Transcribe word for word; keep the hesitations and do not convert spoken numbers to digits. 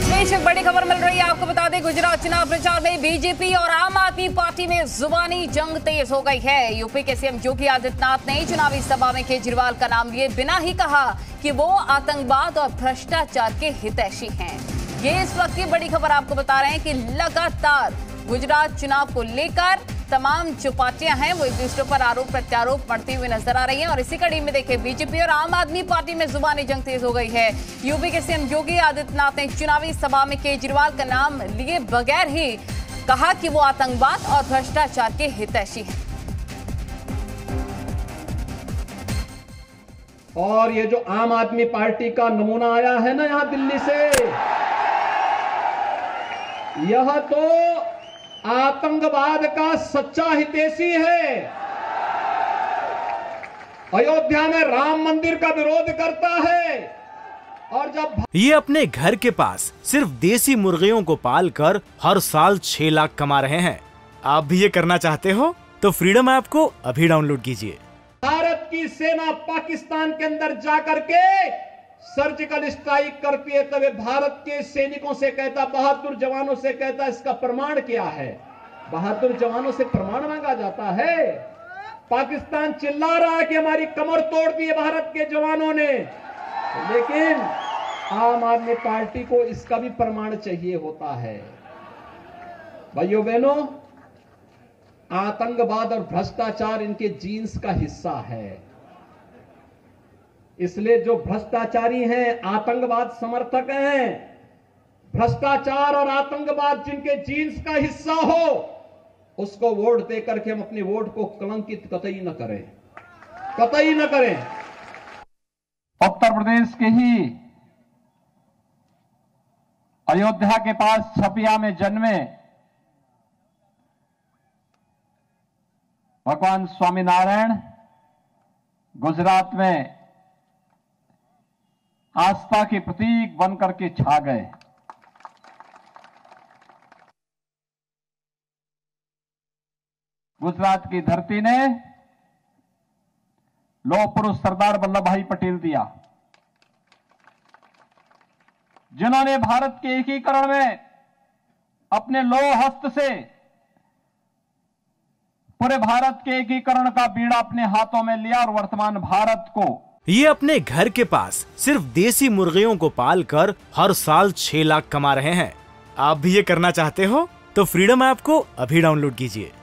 इस बीच एक बड़ी खबर मिल रही है। आपको बता दें, गुजरात चुनाव प्रचार में बीजेपी और आम आदमी पार्टी में जुबानी जंग तेज हो गई है। यूपी के सीएम योगी आदित्यनाथ ने चुनावी सभा में केजरीवाल का नाम लिए बिना ही कहा कि वो आतंकवाद और भ्रष्टाचार के हितैषी हैं। ये इस वक्त की बड़ी खबर आपको बता रहे हैं कि लगातार गुजरात चुनाव को लेकर तमाम जो पार्टियां हैं वो एक दूसरे पर आरोप प्रत्यारोप बढ़ती हुई नजर आ रही हैं। और इसी कड़ी में देखिए, बीजेपी और आम आदमी पार्टी में जुबानी जंग तेज हो गई है। यूपी के सीएम योगी आदित्यनाथ ने चुनावी सभा में केजरीवाल का नाम लिए बगैर ही कहा कि वो आतंकवाद और भ्रष्टाचार के हितैषी हैं। और ये जो आम आदमी पार्टी का नमूना आया है ना यहां दिल्ली से, यह तो आतंकवाद का सच्चा हितैषी है। अयोध्या में राम मंदिर का विरोध करता है और जब ये अपने घर के पास सिर्फ देसी मुर्गियों को पालकर हर साल छह लाख कमा रहे हैं। आप भी ये करना चाहते हो तो फ्रीडम ऐप को अभी डाउनलोड कीजिए। भारत की सेना पाकिस्तान के अंदर जाकर के सर्जिकल स्ट्राइक करती है, तब भारत के सैनिकों से कहता, बहादुर जवानों से कहता, इसका प्रमाण क्या है? बहादुर जवानों से प्रमाण मांगा जाता है। पाकिस्तान चिल्ला रहा है कि हमारी कमर तोड़ दी है भारत के जवानों ने, लेकिन आम आदमी पार्टी को इसका भी प्रमाण चाहिए होता है। भाइयों बहनों, आतंकवाद और भ्रष्टाचार इनके जीन्स का हिस्सा है। इसलिए जो भ्रष्टाचारी हैं, आतंकवाद समर्थक हैं, भ्रष्टाचार और आतंकवाद जिनके जीन्स का हिस्सा हो, उसको वोट देकर के हम अपने वोट को कलंकित कतई न करें, कतई न करें। उत्तर प्रदेश के ही अयोध्या के पास छपिया में जन्मे भगवान स्वामीनारायण गुजरात में आस्था के प्रतीक बनकर के छा गए। गुजरात की धरती ने लौह पुरुष सरदार वल्लभ भाई पटेल दिया, जिन्होंने भारत के एकीकरण में अपने लौह हस्त से पूरे भारत के एकीकरण का बीड़ा अपने हाथों में लिया और वर्तमान भारत को ये अपने घर के पास सिर्फ देसी मुर्गियों को पालकर हर साल छह लाख कमा रहे हैं। आप भी ये करना चाहते हो तो फ्रीडम ऐप को अभी डाउनलोड कीजिए।